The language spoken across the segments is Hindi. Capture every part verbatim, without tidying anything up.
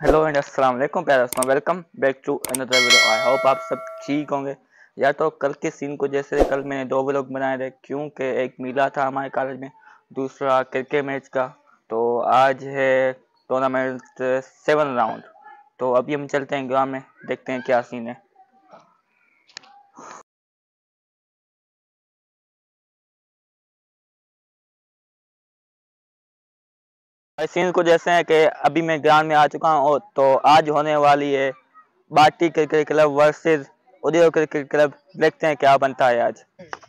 हेलो एंड अस्सलाम वालेकुम प्यारे दोस्तों, welcome back to another video. I hope आप सब ठीक होंगे। या तो कल के सीन को जैसे कल मैंने दो व्लॉग बनाए थे क्योंकि एक मिला था हमारे कॉलेज में, दूसरा क्रिकेट मैच का। तो आज है टूर्नामेंट सेवन राउंड। तो अभी हम चलते हैं ग्राउंड में, देखते हैं क्या सीन है। सीन को जैसे है कि अभी मैं ग्राउंड में आ चुका हूँ, तो आज होने वाली है Bati cricket club versus Uday cricket club. देखते हैं क्या बनता है आज।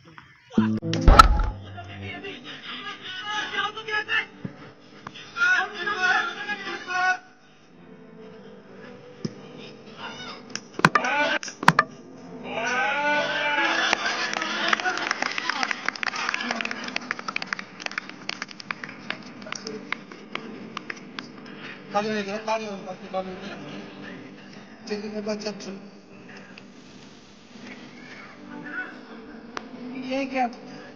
ये क्या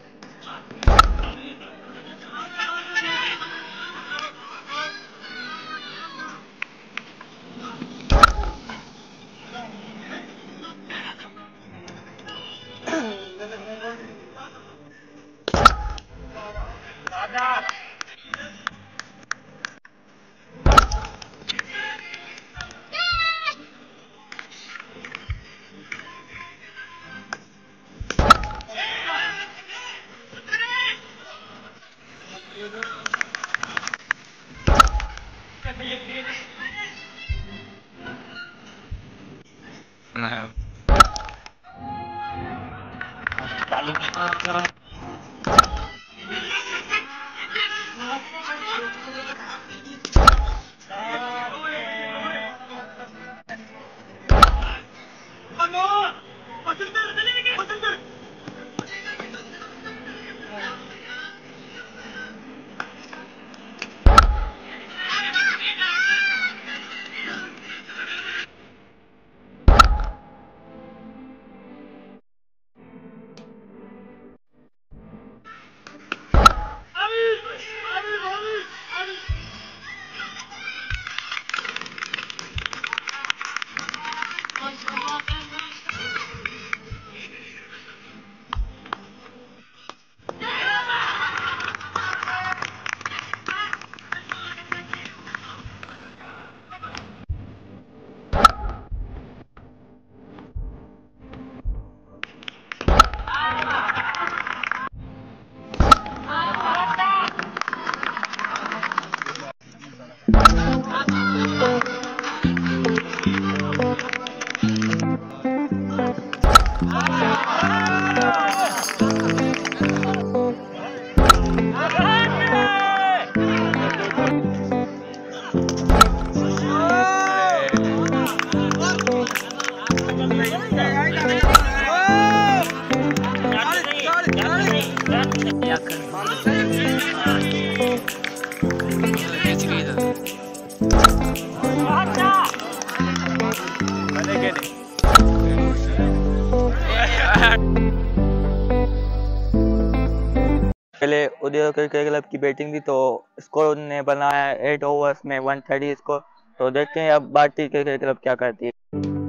पहले उदय क्रिकेट क्लब की बैटिंग थी, तो स्कोर उन्होंने बनाया एट ओवर्स में वन थर्टी स्कोर। तो देखते हैं अब बाटी क्रिकेट क्लब क्या करती है।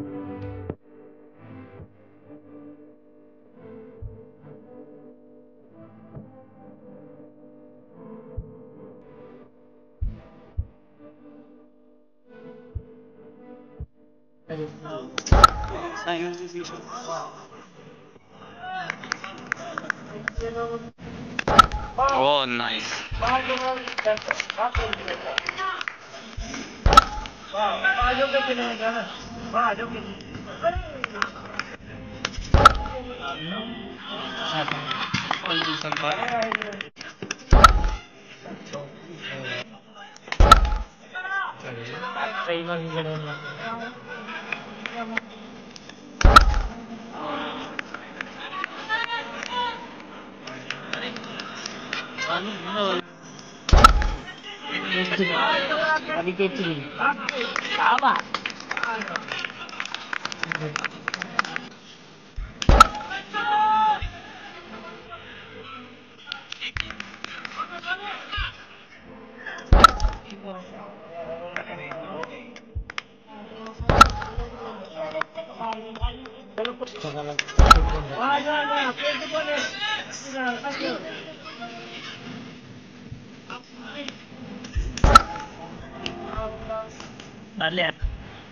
Oh, nice. अभी के चली आवा Dale.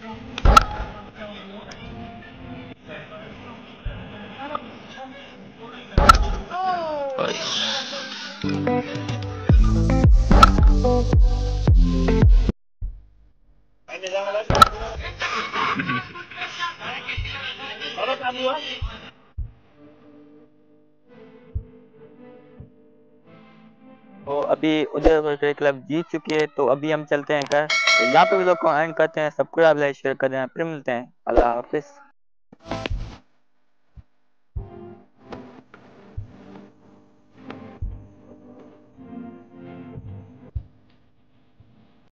तो अभी उदय क्लब जीत चुकी है, तो अभी हम चलते हैं घर। तो यहाँ पे भी लोग को एंड करते हैं, सब्सक्राइब लाइक शेयर कर देना, फिर मिलते हैं। अल्लाह हाफिज।